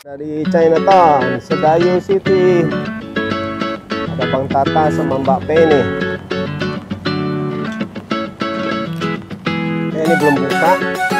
Dari Chinatown, Sedayu City. Ada Bang Tata sama Mbak P nih. Ini belum buka.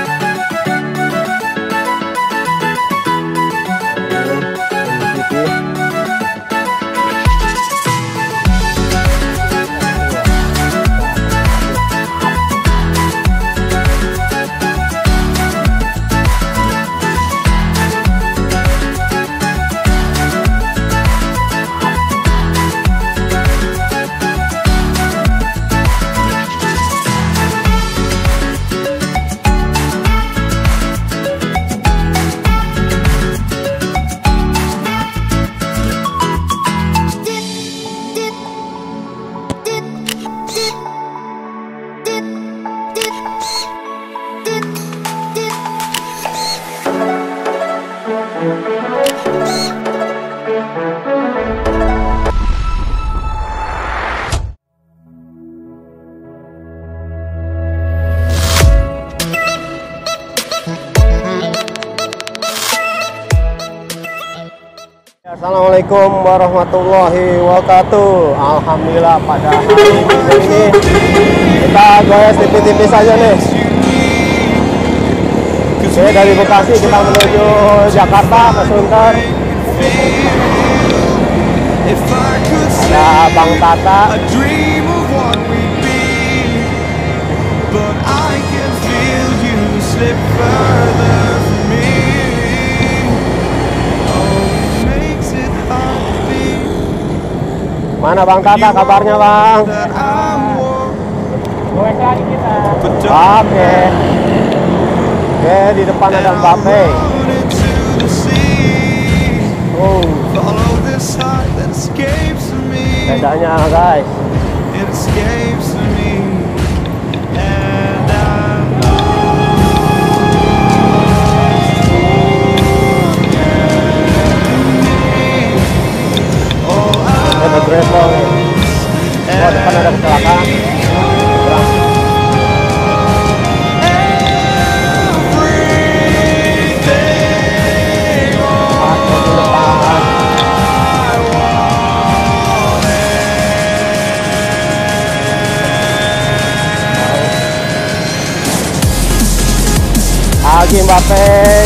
Assalamualaikum warahmatullahi wabarakatuh. Alhamdulillah pada hari Minggu ini kita goes tipis-tipis saja nih. Oke, dari Bekasi kita menuju Jakarta ke Sunter. Ada Bang Tata. Mana Bang Tata kabarnya Bang? Goes lagi kita. Oke. Oke, di depan ada Mbak P. Oh. Bedanya guys. Ada gravel nih. Oh, depan ada kecelakaan. Lagi Mbak P.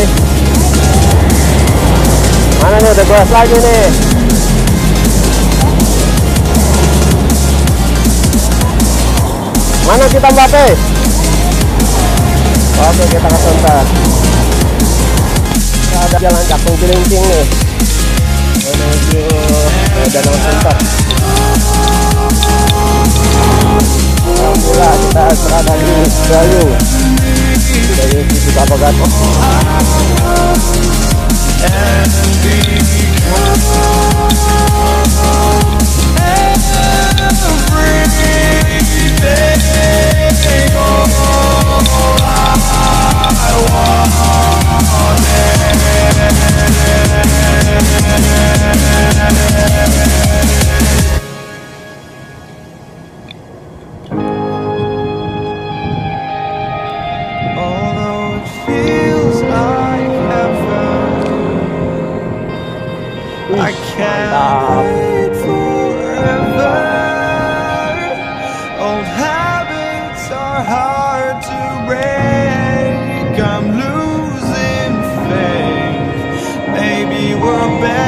Mana nih, udah goes lagi nih. Mana kita Mbak P? Oke, kita ke Sunter. Kita ada jalan Cakung Cilincing nih menuju Danau Sunter. Alhamdulillah kita berada di Sedayu City Kabagan. I can't wait forever. Old habits are hard to break. I'm losing faith. Maybe we're better.